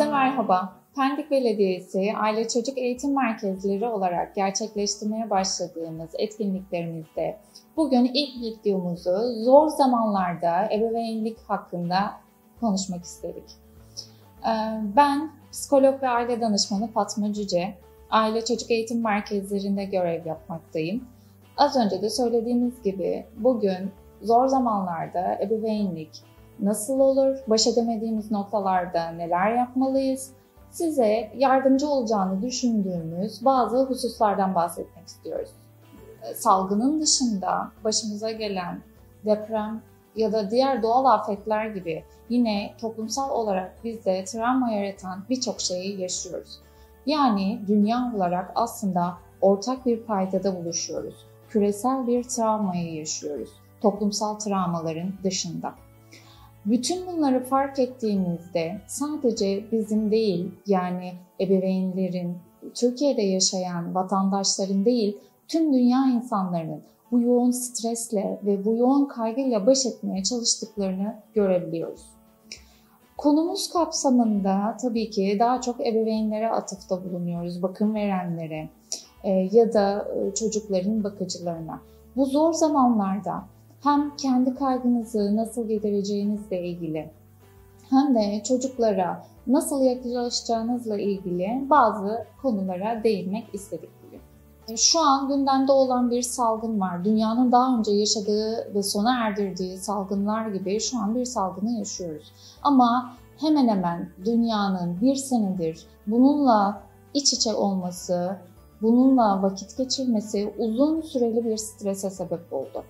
Herkese merhaba. Pendik Belediyesi Aile Çocuk Eğitim Merkezleri olarak gerçekleştirmeye başladığımız etkinliklerimizde bugün ilk videomuzu zor zamanlarda ebeveynlik hakkında konuşmak istedik. Ben psikolog ve aile danışmanı Fatma Cüce, Aile Çocuk Eğitim Merkezlerinde görev yapmaktayım. Az önce de söylediğimiz gibi bugün zor zamanlarda ebeveynlik nasıl olur, baş edemediğimiz noktalarda neler yapmalıyız, size yardımcı olacağını düşündüğümüz bazı hususlardan bahsetmek istiyoruz. Salgının dışında başımıza gelen deprem ya da diğer doğal afetler gibi yine toplumsal olarak bizde travma yaratan birçok şeyi yaşıyoruz. Yani dünya olarak aslında ortak bir paydada buluşuyoruz. Küresel bir travmayı yaşıyoruz, toplumsal travmaların dışında. Bütün bunları fark ettiğimizde sadece bizim değil, yani ebeveynlerin, Türkiye'de yaşayan vatandaşların değil, tüm dünya insanlarının bu yoğun stresle ve bu yoğun kaygıyla baş etmeye çalıştıklarını görebiliyoruz. Konumuz kapsamında tabii ki daha çok ebeveynlere atıfta bulunuyoruz, bakım verenlere ya da çocukların bakıcılarına. Bu zor zamanlarda hem kendi kaygınızı nasıl gidereceğinizle ilgili hem de çocuklara nasıl yaklaşacağınızla ilgili bazı konulara değinmek istedik bugün. Şu an gündemde olan bir salgın var. Dünyanın daha önce yaşadığı ve sona erdirdiği salgınlar gibi şu an bir salgını yaşıyoruz. Ama hemen hemen dünyanın bir senedir bununla iç içe olması, bununla vakit geçirmesi uzun süreli bir strese sebep oldu.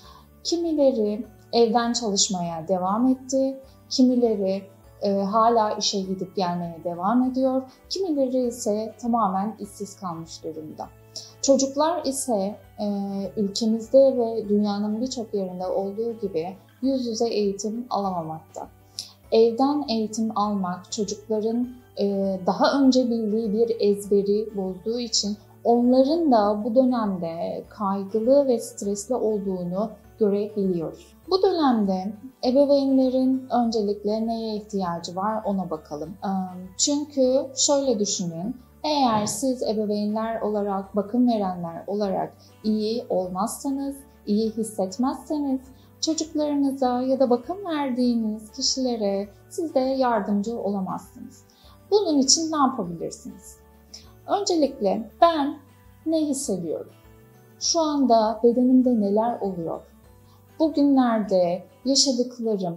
Kimileri evden çalışmaya devam etti, kimileri hala işe gidip gelmeye devam ediyor, kimileri ise tamamen işsiz kalmış durumda. Çocuklar ise ülkemizde ve dünyanın birçok yerinde olduğu gibi yüz yüze eğitim alamamakta. Evden eğitim almak çocukların daha önce bildiği bir ezberi bozduğu için onların da bu dönemde kaygılı ve stresli olduğunu görebiliyoruz. Bu dönemde ebeveynlerin öncelikle neye ihtiyacı var ona bakalım. Çünkü şöyle düşünün, eğer siz ebeveynler olarak, bakım verenler olarak iyi olmazsanız, iyi hissetmezseniz çocuklarınıza ya da bakım verdiğiniz kişilere siz de yardımcı olamazsınız. Bunun için ne yapabilirsiniz? Öncelikle ben ne hissediyorum? Şu anda bedenimde neler oluyor? Bugünlerde yaşadıklarım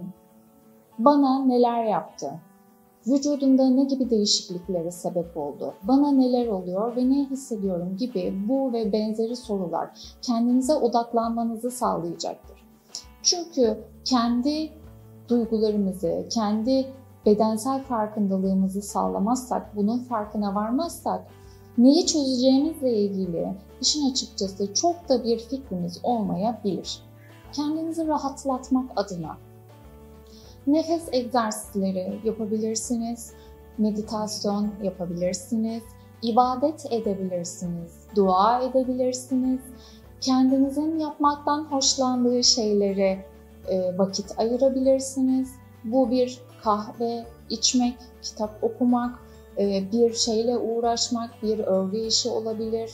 bana neler yaptı? Vücudumda ne gibi değişikliklere sebep oldu? Bana neler oluyor ve ne hissediyorum gibi bu ve benzeri sorular kendinize odaklanmanızı sağlayacaktır. Çünkü kendi duygularımızı, kendi bedensel farkındalığımızı sağlamazsak, bunun farkına varmazsak neyi çözeceğimizle ilgili işin açıkçası çok da bir fikrimiz olmayabilir. Kendinizi rahatlatmak adına nefes egzersizleri yapabilirsiniz, meditasyon yapabilirsiniz, ibadet edebilirsiniz, dua edebilirsiniz. Kendinizin yapmaktan hoşlandığı şeylere vakit ayırabilirsiniz. Bu bir kahve içmek, kitap okumak, bir şeyle uğraşmak, bir örgü işi olabilir.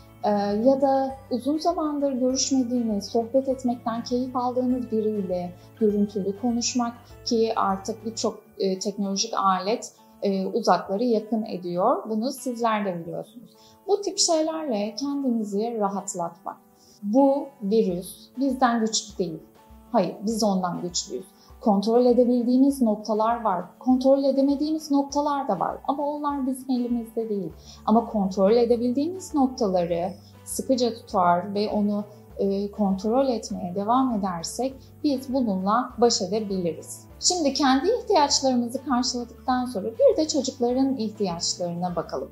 Ya da uzun zamandır görüşmediğiniz, sohbet etmekten keyif aldığınız biriyle görüntülü konuşmak ki artık birçok teknolojik alet uzakları yakın ediyor. Bunu sizler de biliyorsunuz. Bu tip şeylerle kendinizi rahatlatmak. Bu virüs bizden güçlü değil. Hayır, biz ondan güçlüyüz. Kontrol edebildiğimiz noktalar var. Kontrol edemediğimiz noktalar da var. Ama onlar bizim elimizde değil. Ama kontrol edebildiğimiz noktaları sıkıca tutar ve onu kontrol etmeye devam edersek biz bununla baş edebiliriz. Şimdi kendi ihtiyaçlarımızı karşıladıktan sonra bir de çocukların ihtiyaçlarına bakalım.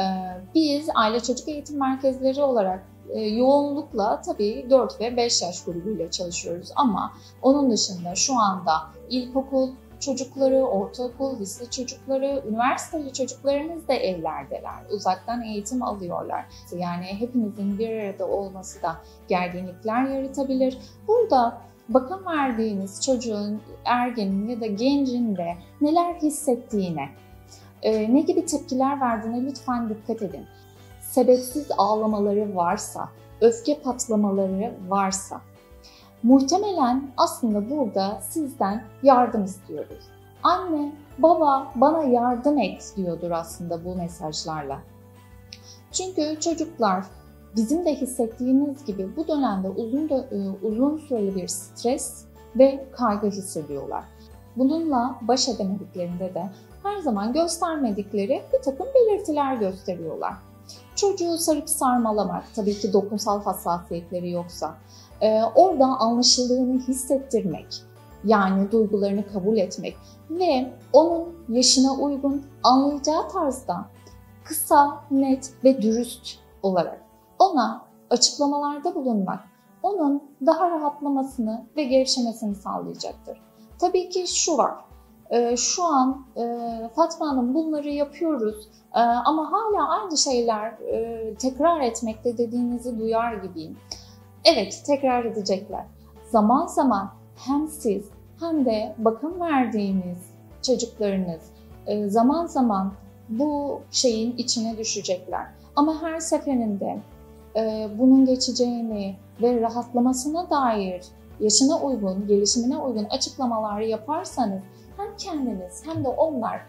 Biz aile çocuk eğitim merkezleri olarak yoğunlukla tabii 4 ve 5 yaş grubuyla çalışıyoruz ama onun dışında şu anda ilkokul çocukları, ortaokul, lise çocukları, üniversiteli çocuklarımız da evlerdeler. Uzaktan eğitim alıyorlar. Yani hepimizin bir arada olması da gerginlikler yaratabilir. Burada bakım verdiğiniz çocuğun, ergenin ya da gencin de neler hissettiğine, Ne gibi tepkiler verdiğine lütfen dikkat edin. Sebepsiz ağlamaları varsa, öfke patlamaları varsa, muhtemelen aslında burada sizden yardım istiyordur. Anne, baba bana yardım et diyordur aslında bu mesajlarla. Çünkü çocuklar bizim de hissettiğimiz gibi bu dönemde uzun süreli bir stres ve kaygı hissediyorlar. Bununla baş edemediklerinde de her zaman göstermedikleri bir takım belirtiler gösteriyorlar. Çocuğu sarıp sarmalamak, tabii ki dokunsal hassasiyetleri yoksa, orada anlaşıldığını hissettirmek, yani duygularını kabul etmek ve onun yaşına uygun anlayacağı tarzda kısa, net ve dürüst olarak ona açıklamalarda bulunmak, onun daha rahatlamasını ve gevşemesini sağlayacaktır. Tabii ki şu var, şu an Fatma Hanım bunları yapıyoruz ama hala aynı şeyler tekrar etmekte dediğinizi duyar gibiyim. Evet, tekrar edecekler. Zaman zaman hem siz hem de bakım verdiğiniz çocuklarınız zaman zaman bu şeyin içine düşecekler. Ama her seferinde bunun geçeceğini ve rahatlamasına dair yaşına uygun, gelişimine uygun açıklamalar yaparsanız hem kendiniz hem de onlar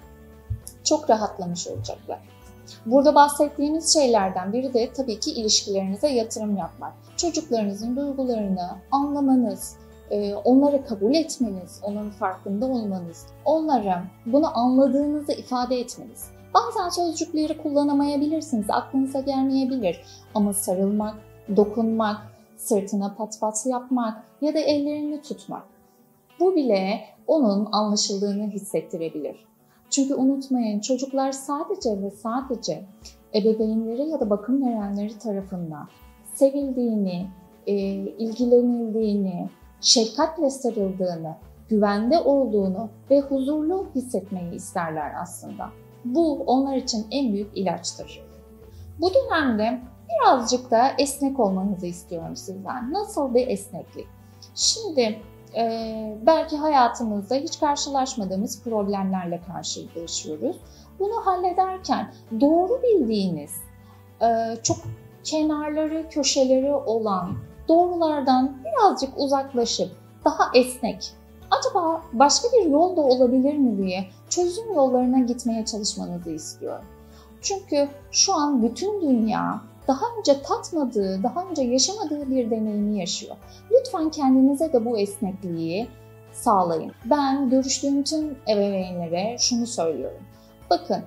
çok rahatlamış olacaklar. Burada bahsettiğimiz şeylerden biri de tabii ki ilişkilerinize yatırım yapmak. Çocuklarınızın duygularını anlamanız, onları kabul etmeniz, onların farkında olmanız, onlara bunu anladığınızı ifade etmeniz. Bazen sözcükleri kullanamayabilirsiniz, aklınıza gelmeyebilir ama sarılmak, dokunmak, sırtına pat pat yapmak ya da ellerini tutmak. Bu bile onun anlaşıldığını hissettirebilir. Çünkü unutmayın, çocuklar sadece ve sadece ebeveynleri ya da bakım verenleri tarafından sevildiğini, ilgilenildiğini, şefkatle sarıldığını, güvende olduğunu ve huzurlu hissetmeyi isterler aslında. Bu onlar için en büyük ilaçtır. Bu dönemde birazcık da esnek olmanızı istiyorum sizden. Nasıl bir esneklik? Şimdi belki hayatımızda hiç karşılaşmadığımız problemlerle karşılaşıyoruz. Bunu hallederken doğru bildiğiniz, çok kenarları, köşeleri olan doğrulardan birazcık uzaklaşıp daha esnek, acaba başka bir yol da olabilir mi diye çözüm yollarına gitmeye çalışmanızı istiyorum. Çünkü şu an bütün dünya daha önce tatmadığı, daha önce yaşamadığı bir deneyimi yaşıyor. Lütfen kendinize de bu esnekliği sağlayın. Ben görüştüğüm tüm ebeveynlere şunu söylüyorum. Bakın,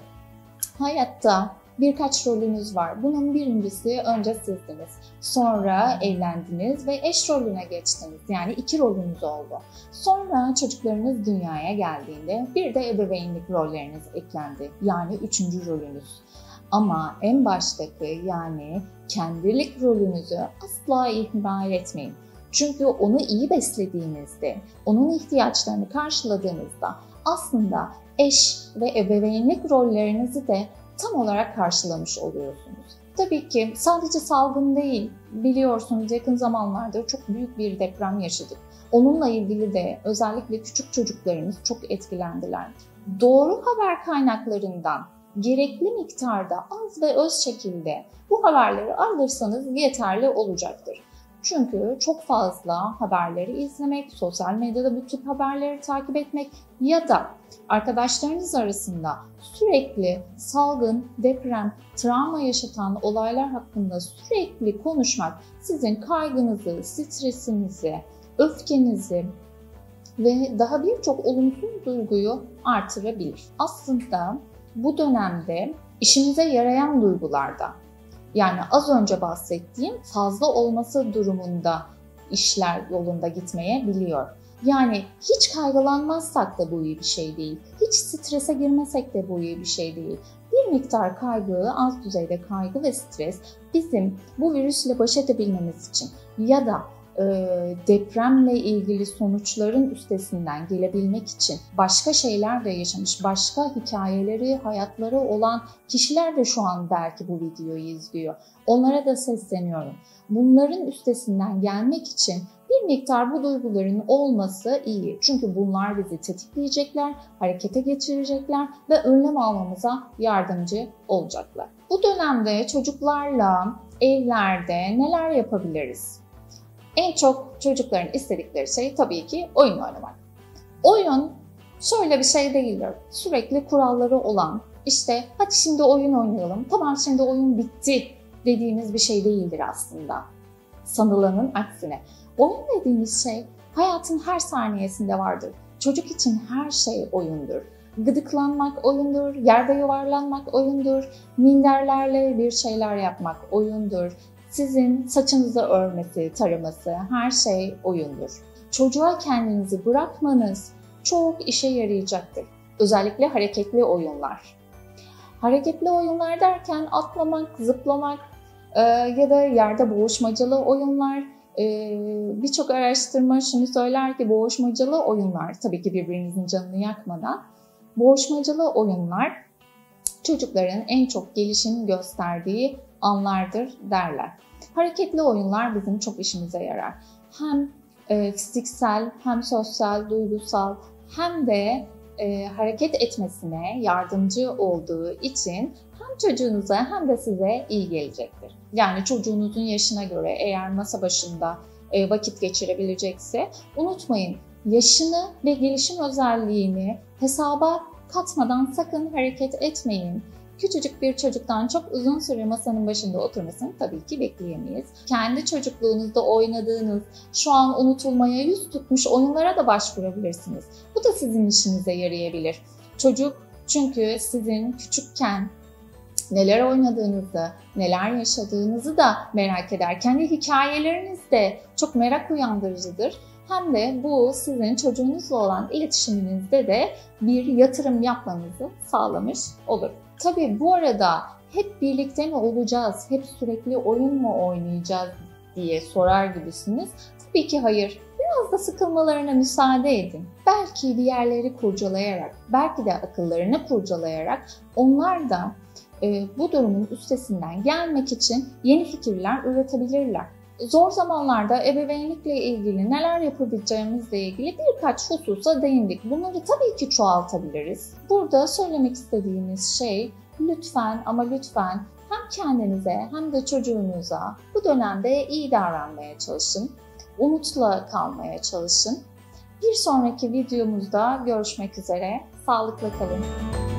hayatta birkaç rolünüz var. Bunun birincisi önce sizdiniz. Sonra evlendiniz ve eş rolüne geçtiniz. Yani 2 rolünüz oldu. Sonra çocuklarınız dünyaya geldiğinde bir de ebeveynlik rolleriniz eklendi. Yani 3. rolünüz. Ama en baştaki yani kendilik rolünüzü asla ihmal etmeyin. Çünkü onu iyi beslediğinizde, onun ihtiyaçlarını karşıladığınızda aslında eş ve ebeveynlik rollerinizi de tam olarak karşılamış oluyorsunuz. Tabii ki sadece salgın değil, biliyorsunuz yakın zamanlarda çok büyük bir deprem yaşadık. Onunla ilgili de özellikle küçük çocuklarımız çok etkilendiler. Doğru haber kaynaklarından gerekli miktarda az ve öz şekilde bu haberleri alırsanız yeterli olacaktır. Çünkü çok fazla haberleri izlemek, sosyal medyada bu tip haberleri takip etmek ya da arkadaşlarınız arasında sürekli salgın, deprem, travma yaşatan olaylar hakkında sürekli konuşmak sizin kaygınızı, stresinizi, öfkenizi ve daha birçok olumsuz duyguyu artırabilir. Aslında bu dönemde işimize yarayan duygularda, yani az önce bahsettiğim fazla olması durumunda işler yolunda gitmeyebiliyor. Yani hiç kaygılanmazsak da bu iyi bir şey değil. Hiç strese girmesek de bu iyi bir şey değil. Bir miktar kaygı, az düzeyde kaygı ve stres bizim bu virüsle baş edebilmemiz için ya da depremle ilgili sonuçların üstesinden gelebilmek için başka şeyler de yaşamış, başka hikayeleri, hayatları olan kişiler de şu an belki bu videoyu izliyor. Onlara da sesleniyorum. Bunların üstesinden gelmek için bir miktar bu duyguların olması iyi. Çünkü bunlar bizi tetikleyecekler, harekete geçirecekler ve önlem almamıza yardımcı olacaklar. Bu dönemde çocuklarla evlerde neler yapabiliriz? En çok çocukların istedikleri şey tabii ki oyun oynamak. Oyun şöyle bir şey değildir. Sürekli kuralları olan, işte hadi şimdi oyun oynayalım, tamam şimdi oyun bitti dediğimiz bir şey değildir aslında. Sanılanın aksine. Oyun dediğimiz şey hayatın her saniyesinde vardır. Çocuk için her şey oyundur. Gıdıklanmak oyundur, yerde yuvarlanmak oyundur, minderlerle bir şeyler yapmak oyundur. Sizin saçınızı örmesi, taraması her şey oyundur. Çocuğa kendinizi bırakmanız çok işe yarayacaktır. Özellikle hareketli oyunlar. Hareketli oyunlar derken atlamak, zıplamak ya da yerde boğuşmacalı oyunlar. Birçok araştırma şunu söyler ki boğuşmacalı oyunlar, tabii ki birbirinizin canını yakmadan, boğuşmacalı oyunlar çocukların en çok gelişim gösterdiği anlardır derler. Hareketli oyunlar bizim çok işimize yarar. Hem fiziksel, hem sosyal, duygusal, hem de hareket etmesine yardımcı olduğu için hem çocuğunuza hem de size iyi gelecektir. Yani çocuğunuzun yaşına göre eğer masa başında vakit geçirebilecekse unutmayın, yaşını ve gelişim özelliğini hesaba katmadan sakın hareket etmeyin. Küçücük bir çocuktan çok uzun süre masanın başında oturmasını tabii ki bekleyemeyiz. Kendi çocukluğunuzda oynadığınız, şu an unutulmaya yüz tutmuş oyunlara da başvurabilirsiniz. Bu da sizin işinize yarayabilir. Çocuk çünkü sizin küçükken neler oynadığınızı, neler yaşadığınızı da merak eder. Kendi hikayeleriniz de çok merak uyandırıcıdır. Hem de bu sizin çocuğunuzla olan iletişiminizde de bir yatırım yapmanızı sağlamış olur. Tabii bu arada hep birlikte mi olacağız, hep sürekli oyun mu oynayacağız diye sorar gibisiniz. Tabii ki hayır. Biraz da sıkılmalarına müsaade edin. Belki bir yerleri kurcalayarak, belki de akıllarını kurcalayarak onlar da bu durumun üstesinden gelmek için yeni fikirler üretebilirler. Zor zamanlarda ebeveynlikle ilgili neler yapabileceğimizle ilgili birkaç hususa değindik. Bunları tabii ki çoğaltabiliriz. Burada söylemek istediğimiz şey lütfen ama lütfen hem kendinize hem de çocuğunuza bu dönemde iyi davranmaya çalışın. Umutla kalmaya çalışın. Bir sonraki videomuzda görüşmek üzere. Sağlıkla kalın.